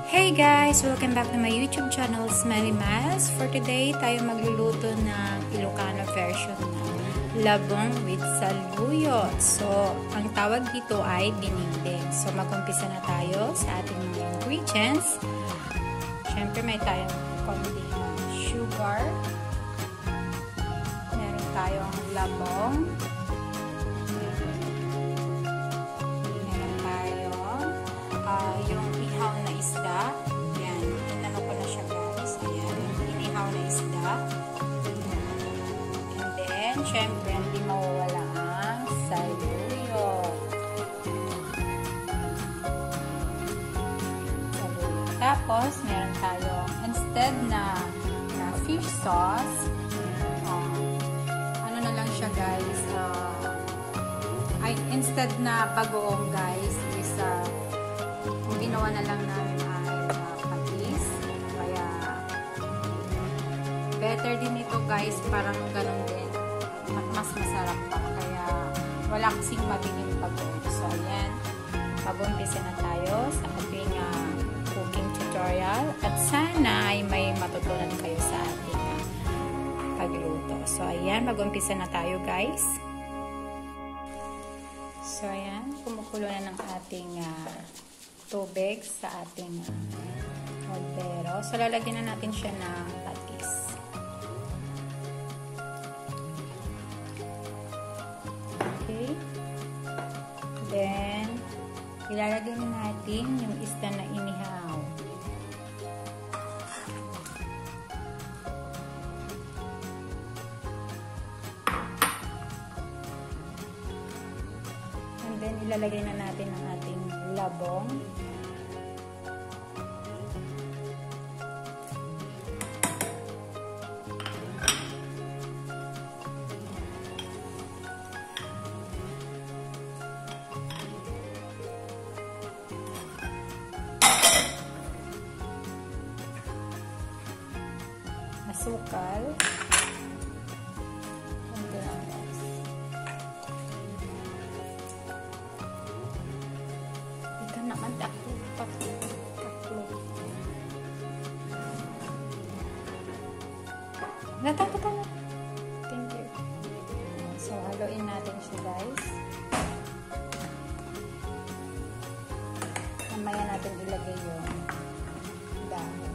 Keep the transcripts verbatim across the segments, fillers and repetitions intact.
Hey guys! Welcome back to my YouTube channel, Smelly Miles. For today, tayo magluluto ng Ilocano version ng labong with saluyot. So, ang tawag dito ay dinding. So, mag-umpisa na tayo sa ating mga ingredients. Siyempre, may tayong konting sugar. Meron tayong labong. Meron tayong uh, yung ihaw na isda. Yan. Inano ko na siya guys. Ayan. Inihaw na isda. And then, syempre, hindi mawawala ang saluyot. Saluyot. Tapos, meron tayong, instead na, na fish sauce, um, ano na lang siya guys, uh, ay, instead na bagoong guys, is, uh, kung ginawa na lang namin ay uh, patis. Kaya, better din ito guys, parang ganun din. At mas masarap pa. Kaya, wala kasing mabiging bagoong. So, ayan. Mag-umpisa na tayo sa ating uh, cooking tutorial. At sana ay may matutunan kayo sa ating uh, pagluto. So, ayan. Mag-umpisa na tayo guys. So, ayan. Kumukulo na ng ating uh, tubig sa ating kaldero. Uh, so, lalagyan na natin siya ng patis. Okay. Then, ilalagay na natin yung isda na inihaw. And then, ilalagay na natin ang ating labong. Asukal. Ito naman taklo. Taklo. Natakot na. Thank you. So, haluin natin siya guys. Mamaya natin ilagay yung dahon.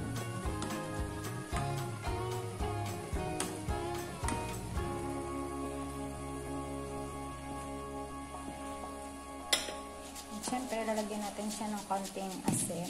Siyempre, lalagyan natin siya ng konting asin.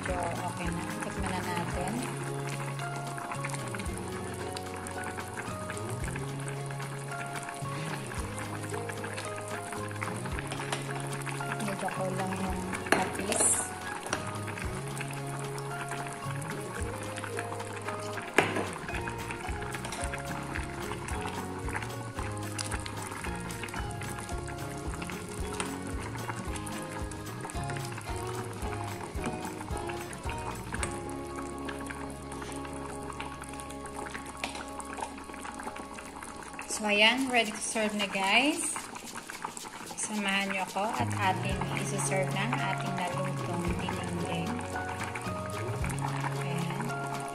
medyo okay na. Tikman na natin. Medyo kulang yung kapis. So, ayan. Ready to serve na, guys. Samahan nyo ako at ating isi-serve na ating nalutong dinding. Ayan.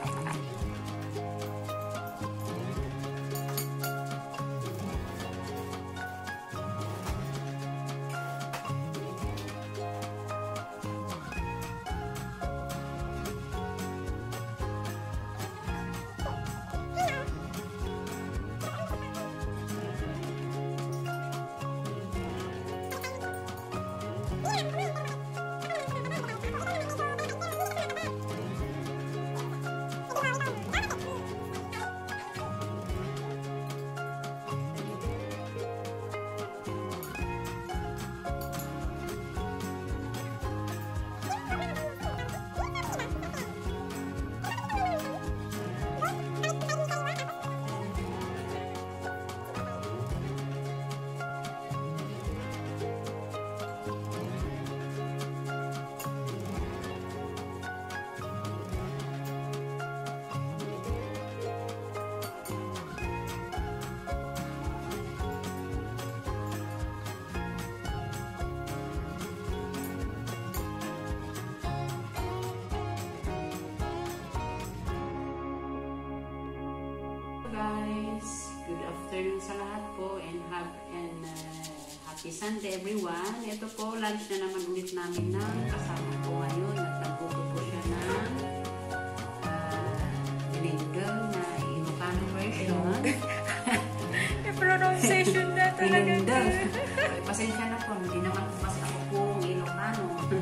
Guys, good afternoon sa lahat po and have and uh, happy Sunday everyone. Ito po, lunch na naman ulit namin ng kasama ko ngayon at nagluto po siya ng uh, dinengdeng na Ilocano version. Yung pronunciation na talaga. Dinengdeng. Pasensya na po, hindi naman po kasi ako pong Ilocano.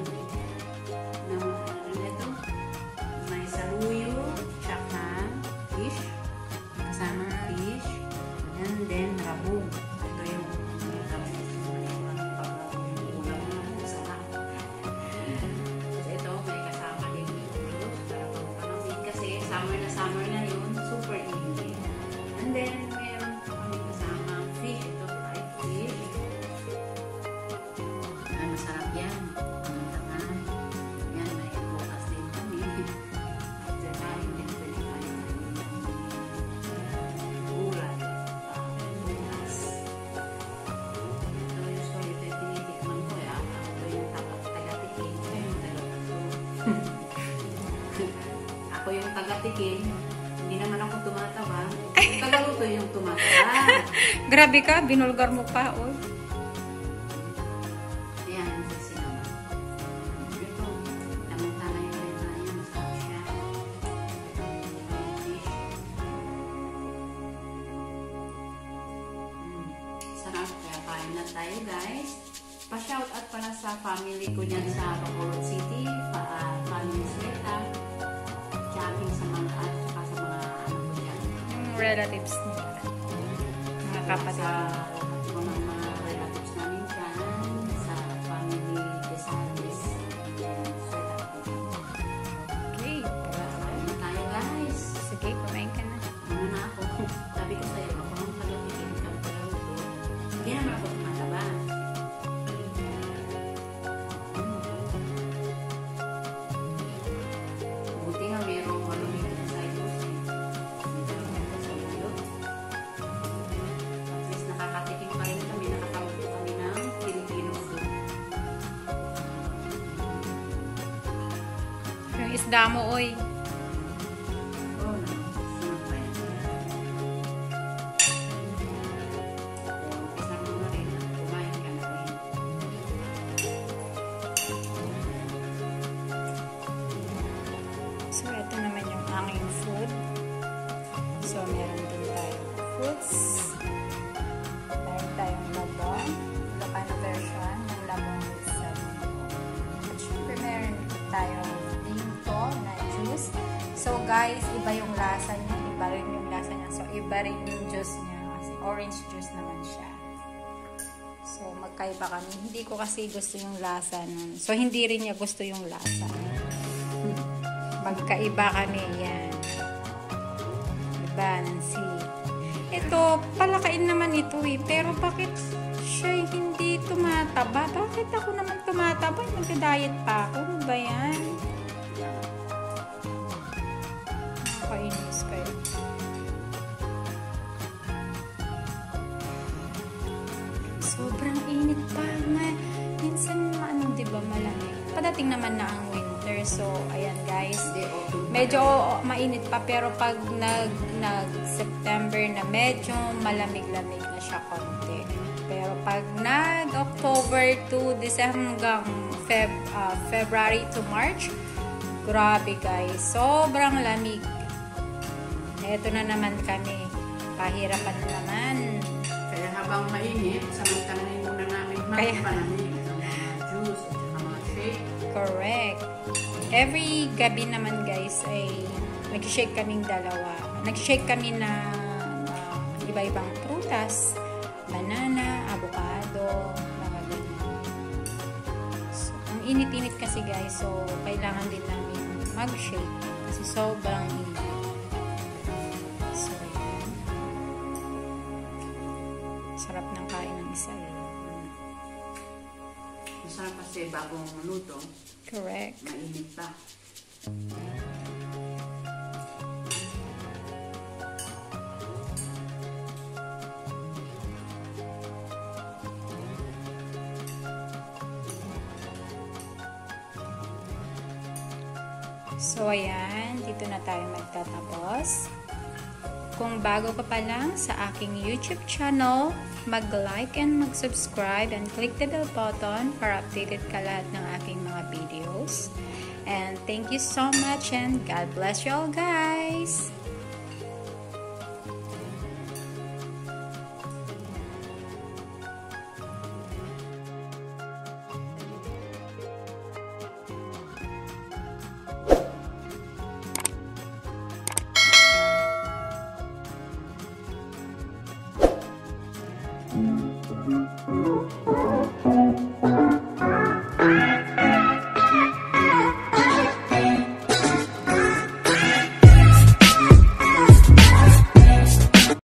Ito, may saluyo, tsaka fish. Kasama fish, and then rabong. Ito yung ulam na masarap. Tapos ito, may kasama din yung para pang kasi summer na summer na yun, super easy. And then, meron po kami kasama fish. Ito, fried fish. Ay, masarap yan. Yan, may bukas din kami. After kain, then pwede kain. Ako yung taga-tikim, hindi naman ako tumataba. Yung taga-luto yung tumataba. Grabe ka, binulgar mo pa, oh. Ayan, sexy naman. Ito, tamang-tama yung renta niya, masarap siya. Fish. Mm, sarap, kaya kain na tayo, guys. Pa-shout out pala sa family ko dyan sa Bacolod City, pa, uh, family Sveta. Shopping sa mga at saka sa mga ano ko dyan. Yung relatives nila. Mga kapatid. Sa mga, mga relatives namin dyan, sa family Desalis. Okay. Kain na tayo, guys. Sige, kumain ka na. Ano na ako? Sabi ko sa'yo, ako nung taga-tikim ka taga-luto. Hindi naman ako tumataba. Buti nga merong ano dito sa itos eh. At least nakakatikim pa rin kami, nakakaluto kami ng Filipino food. Yung isda mo, oy. Oh, no. Sunod pa yan. Umpisa mo na rin. Kumain ka na rin. So, ito naman yung aking food. So, meron din tayong fruits. Meron tayong labong. Ilocano version ng labong with salmon. At syempre, meron tayong guys, iba yung lasa niya. Iba rin yung lasa niya. So, iba rin yung juice niya. Kasi orange juice naman siya. So, magkaiba kami. Hindi ko kasi gusto yung lasa nun. So, hindi rin niya gusto yung lasa. Magkaiba kami. Yan. Diba, Nancy? Ito, palakain naman ito eh. Pero bakit siya hindi tumataba? Bakit ako naman tumataba? Nagda-diet pa ako. Ano ba yan? Nakakainis kayo. Sobrang init pa. Minsan, ano, diba, malamig. Padating naman na ang winter. So, ayan guys. Medyo mainit pa. Pero pag nag, nag September na, medyo malamig-lamig na siya konti. Pero pag nag-October to December hanggang Feb, uh, February to March, grabe guys. Sobrang lamig. Eto na naman kami. Pahirapan na naman. Kaya habang mainit, samantalin muna namin magpalamig ng mga juice at saka mga shake. Correct. Every gabi naman guys ay nag-shake kaming dalawa. Nag-shake kami na uh, iba-ibang prutas, banana, avocado, mga ganyan. So, ang init-init kasi guys, so kailangan din namin mag-shake kasi sobrang init. So, yan. Sarap ng kain ng isa eh. Masarap kasi bagong luto. Correct. Mainit pa. So, ayan. Dito na tayo magtatapos. Kung bago ka pa lang sa aking YouTube channel, mag-like and mag-subscribe and click the bell button para updated ka lahat ng aking mga videos. And thank you so much and God bless you all guys!